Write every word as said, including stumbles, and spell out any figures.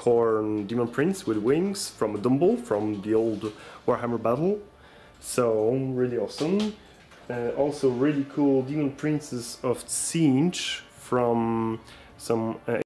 unicorn demon prince with wings from a Dumble from the old Warhammer battle. So really awesome. Uh, also really cool demon princes of Tzeentch from some uh,